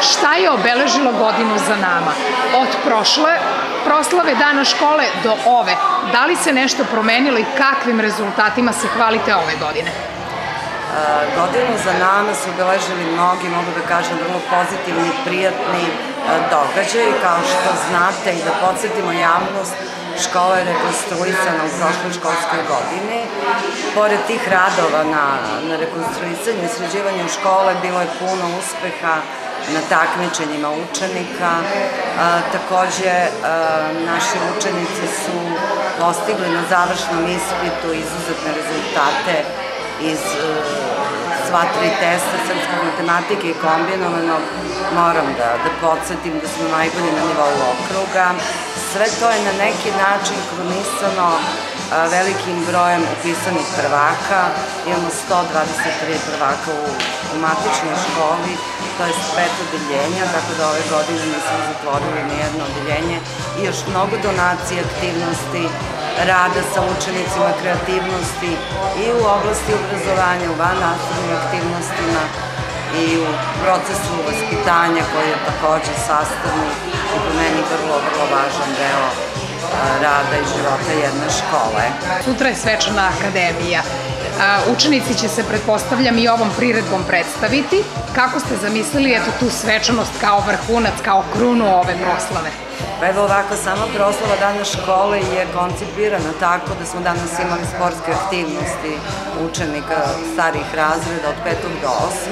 Šta je obeležilo godinu za nama? Od prošle proslave Dana škole do ove. Da li se nešto promenilo i kakvim rezultatima se hvalite ove godine? Godinu za nama su obeležili mnogi, mogu da kažem, vrlo pozitivni, prijatni događaji. Kao što znate, i da podsjetimo javnost, škola je rekonstruisana u prošloj školskoj godini. Pored tih radova na rekonstruisanju i sređivanju škole bilo je puno uspeha na takmičenjima učenika. Takođe, naši učenici su postigli na završnom ispitu izuzetne rezultate iz sva tri testa srpskog matematike i kombinovanog. Moram da podsjetim da smo najbolji na nivou okruga. Sve to je na neki način krunisano velikim brojem upisanih prvaka. Imamo 123 prvaka u matičnoj školi, to je 5 odeljenja, tako da ove godine nismo zatvorili nijedno odeljenje i još mnogo donacije, aktivnosti, rada sa učenicima, kreativnosti i u oblasti obrazovanja, u vannastavnim aktivnostima i u procesu vaspitanja koji je takođe sastavni i po meni vrlo važan deo rada i života jedne škole. Sutra je svečana akademija. Učenici će se, pretpostavljam, i ovom priredbom predstaviti. Kako ste zamislili tu svečanost kao vrhunac, kao krunu ove proslave? Pa evo ovako, sama proslava Dana škole je koncipirana tako da smo danas imali sportske aktivnosti učenika starih razreda od 5. do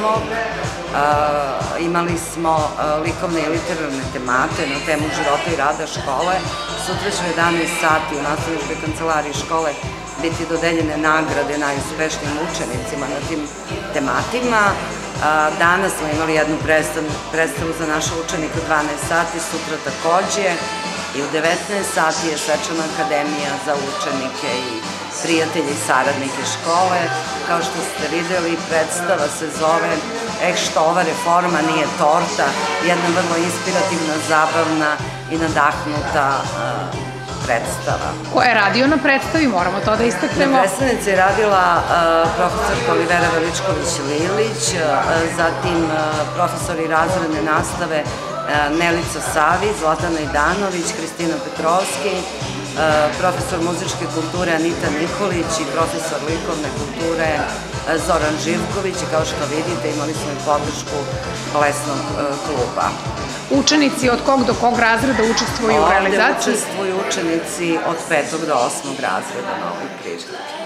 8. Imali smo likovne i literarne temate na temu života i rada škole. Sutra će u 11 sati u nastavničkoj kancelariji škole biti dodeljene nagrade najuspešnijim učenicima na tim tematima. Danas smo imali jednu predstavu za naše učenike u 12 sati, sutra takođe i u 19 sati je svečana akademija za učenike i prijatelje i saradnike škole. Kao što ste videli, predstava se zove što ova reforma nije torta, jedna vrlo inspirativna, zabavna i nadahnuta predstava. Ko je radio na predstavi? Moramo to da istaknemo. Na predstavnici je radila profesorka Olivera Veličković-Lilić, zatim profesori razredne nastave Nelica Savić, Zlatana Idanović, Kristina Petrovski, profesor muzičke kulture Anita Nikolić i profesor likovne kulture Zoran Živković. I kao što vidite, imali smo i podršku plesnog kluba. Učenici od kog do kog razreda učestvuju u realizaciji? Ovde učestvuju učenici od 5. do 8. razreda na ovoj priredbi.